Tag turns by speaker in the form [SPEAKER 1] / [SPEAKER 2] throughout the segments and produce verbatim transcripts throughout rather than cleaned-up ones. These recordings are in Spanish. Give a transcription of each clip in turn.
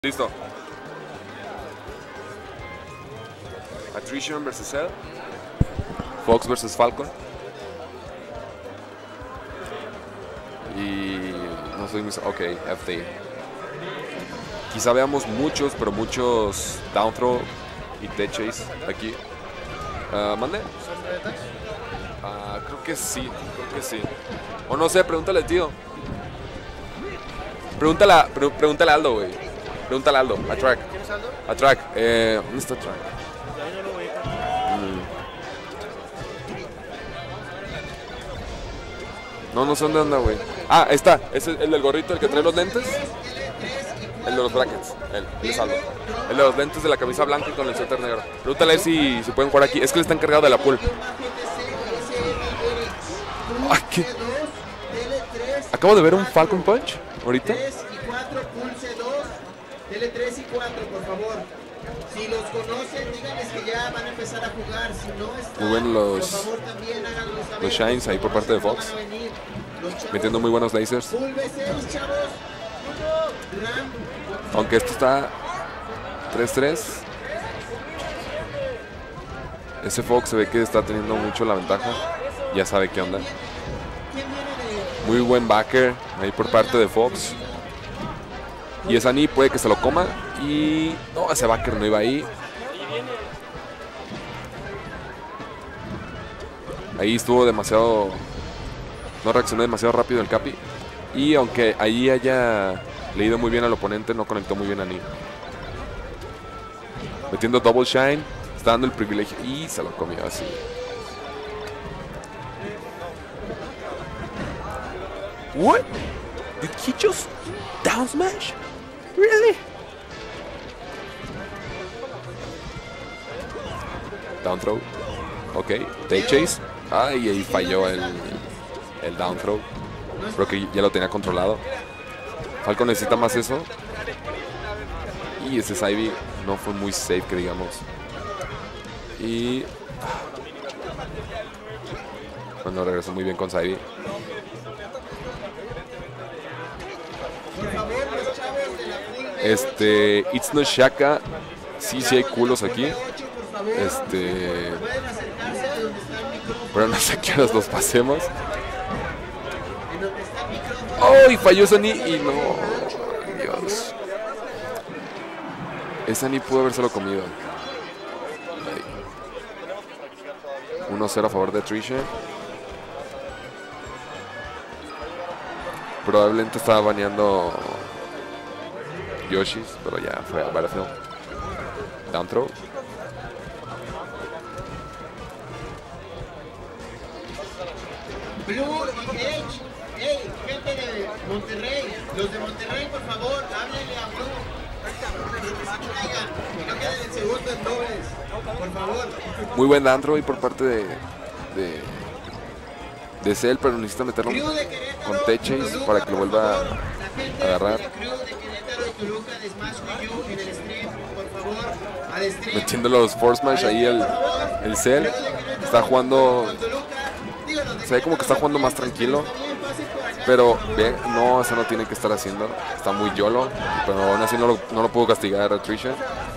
[SPEAKER 1] Listo. Attrition versus Cell. Fox versus Falcon. Y no soy muy... Ok, F T. Quizá veamos muchos, pero muchos down throw y T-chase aquí. Uh, ¿Mande? Uh, creo que sí, creo que sí. O no sé, pregúntale, tío. Pregúntale, a, pre pregúntale a Aldo, güey. Pregúntale a Aldo, a Track.
[SPEAKER 2] ¿Quién es Aldo?
[SPEAKER 1] A Track. Eh, ¿Dónde está Track?
[SPEAKER 2] Ya no lo ubico.
[SPEAKER 1] Mm. No, no sé dónde anda, güey. Ah, ahí está. Es el, el del gorrito, el que trae los lentes. El de los brackets. El, el es Aldo. El de los lentes de la camisa blanca y con el suéter negro. Pregúntale si, si pueden jugar aquí. Es que le están cargados de la pool. Ay, ¿qué? Acabo de ver un Falcon Punch ahorita.
[SPEAKER 3] Dele tres y cuatro, por favor. Si los conocen, díganles que ya van a empezar a jugar. Si no están,
[SPEAKER 1] muy buenos los,
[SPEAKER 3] por favor, también háganlo saber.
[SPEAKER 1] Los shines ahí por parte de Fox. Metiendo muy buenos lasers. Aunque esto está tres tres. Ese Fox se ve que está teniendo mucho la ventaja. Ya sabe qué onda. Muy buen backer ahí por parte de Fox. Y esa Ni puede que se lo coma. Y no, ese backer no iba ahí. Ahí estuvo demasiado... No reaccionó demasiado rápido el Capi. Y aunque ahí haya leído muy bien al oponente, no conectó muy bien a Ni. Metiendo double shine. Está dando el privilegio. Y se lo comió así. What? Did he just down smash? Really? Down throw. Ok, take chase. Ay, ahí falló el, el down throw. Creo que ya lo tenía controlado. Falcon necesita más eso. Y ese Saivy no fue muy safe, que digamos. Y... Bueno, regresó muy bien con Saivy. Este, It's no Shaka. Sí, sí hay culos aquí. Este. Pero no sé qué nos los pasemos. ¡Oh! Y falló esa Ni. Y no. Dios. Esa Ni pudo habérselo comido. uno cero a favor de Trisha. Probablemente estaba baneando Yoshis, pero ya fue a Battlefield. Down throw.
[SPEAKER 3] Blue y Edge. Hey, gente de Monterrey. Los de Monterrey, por favor, háblenle a Blue. No queden en segundo en dobles. Por favor.
[SPEAKER 1] Muy buen down throw y por parte de, de, de Cell, pero necesita meterlo con T-chase para que lo vuelva a agarrar. Metiendo los force smash ahí el, el Cell. Está jugando... Se ve como que está jugando más tranquilo. Pero ve, no, eso no tiene que estar haciendo. Está muy YOLO. Pero aún así no lo, no lo pudo castigar a Trisha.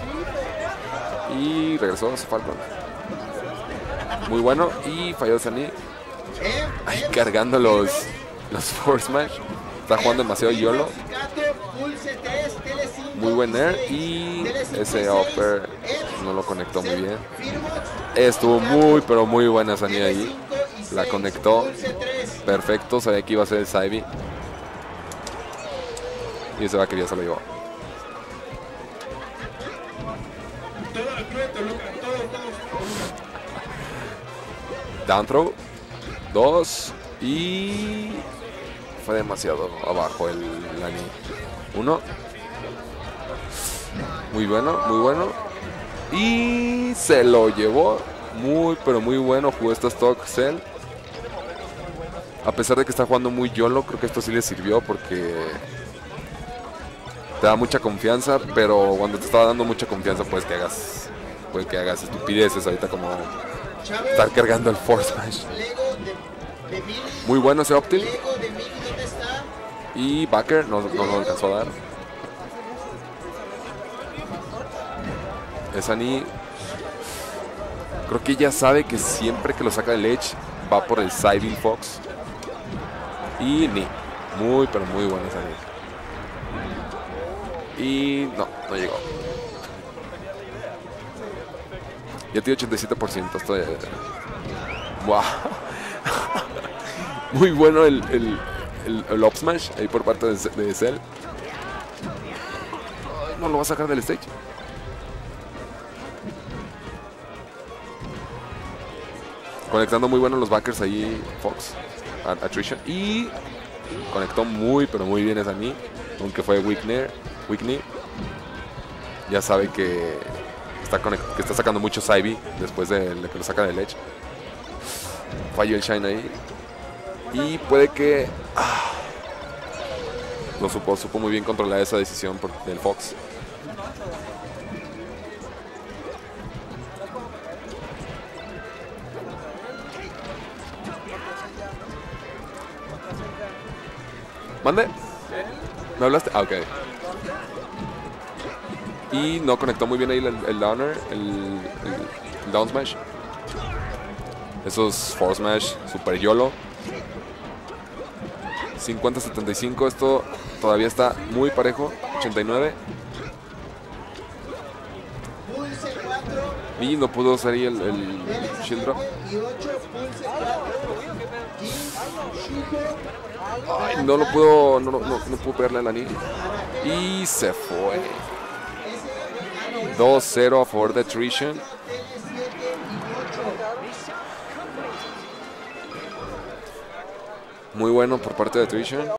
[SPEAKER 1] Y regresó a su Falcon. Muy bueno. Y falló Sani. Ahí cargando los, los force smash. Está jugando demasiado YOLO. Muy buen air. Y ese upper no lo conectó muy bien. Estuvo muy, pero muy buena Sani ahí. La conectó. Perfecto. Sabía que iba a ser el Saivy. Y ese va que ya se lo llevó. Down throw. Dos. Y... Fue demasiado abajo el Lani. Uno. Muy bueno, muy bueno. Y se lo llevó. Muy, pero muy bueno. Jugó esta stock Cell. A pesar de que está jugando muy YOLO, creo que esto sí le sirvió porque te da mucha confianza, pero cuando te estaba dando mucha confianza puedes que hagas, puede que hagas estupideces ahorita, como estar cargando el force smash. Muy bueno ese Optil. Y Backer no, no lo alcanzó a dar. Esa Ni, creo que ella sabe que siempre que lo saca del Edge va por el Siding Fox. Y Ni, muy pero muy buena esa Ni. Y no, no llegó. Ya tiene ochenta y siete por ciento. Estoy... ¡Wow! Muy bueno el, el, el, el up smash ahí por parte de, de Cell. Ay, no lo va a sacar del stage. Conectando muy bueno los backers ahí Fox. Attrition. Y conectó muy pero muy bien esa Ni. Aunque fue weak knee. Ya sabe que está, que está sacando mucho Ivy después de, de que lo saca del Edge. Falló el Shine ahí. Y puede que... Ah, lo supo, supo muy bien controlar esa decisión por, del Fox. ¿Mande? ¿Me hablaste? Ah, ok. Y no conectó muy bien ahí el, el downer, el, el, el down smash. Esos forward smash, super YOLO. cincuenta a setenta y cinco, esto todavía está muy parejo. ochenta y nueve. Y no pudo hacer ahí el, el shield drop. Ay, no lo pudo, no, no, no pudo pegarle a la Ni. Y se fue. dos cero a favor de Attrition. Muy bueno por parte de Attrition.